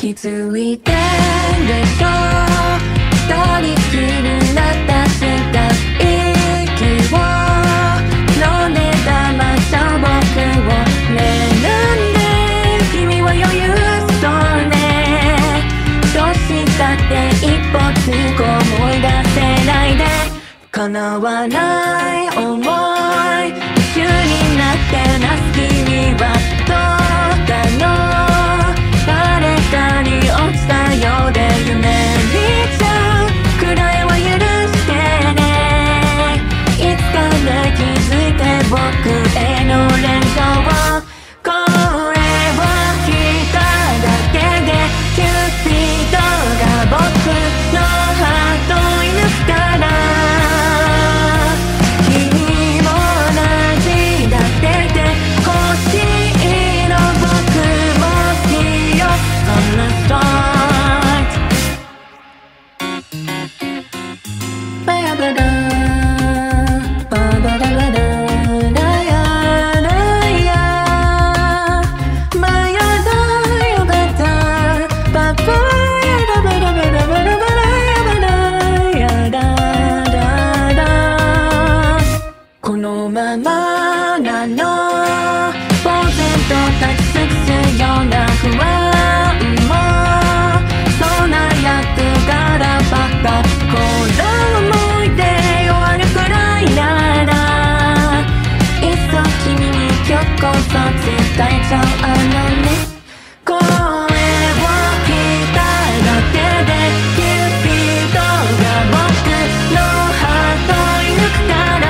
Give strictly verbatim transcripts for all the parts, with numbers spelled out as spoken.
気づいてでしょ二人きりになったした息を飲んで騙しちゃう僕をねえなんで君は余裕そうねどうしたって一歩つく思い出せないで叶わない想い一緒になってなす君はどうかの誰かに落ちたようで夢見ちゃうくらいは許してねいつかね気づいて僕への連想これを聞いただけでキューピッドが僕のハートを射抜くから君も同じだってて欲しいの僕も好きよ From the start バヤバダババダバダダヤダヤバヤダヤバダババヤダバダバダバダバダヤバダヤダダダこのままなの呆然と立ち尽くすような不安もそんな役柄ばっかこの思い出終わるくらいならいっそ君に今日こそ伝えちゃうあのね声を聞いただけでキューピッドが僕のハートを射抜くから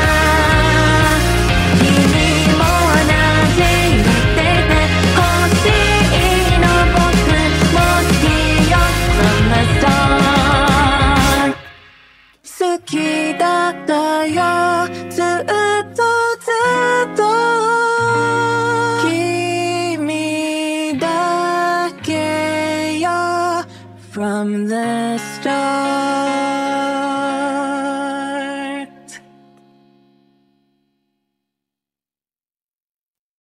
君も同じだってて欲しいの僕も好きよ From the start 好きだったよずっとずっと君だけよ From the start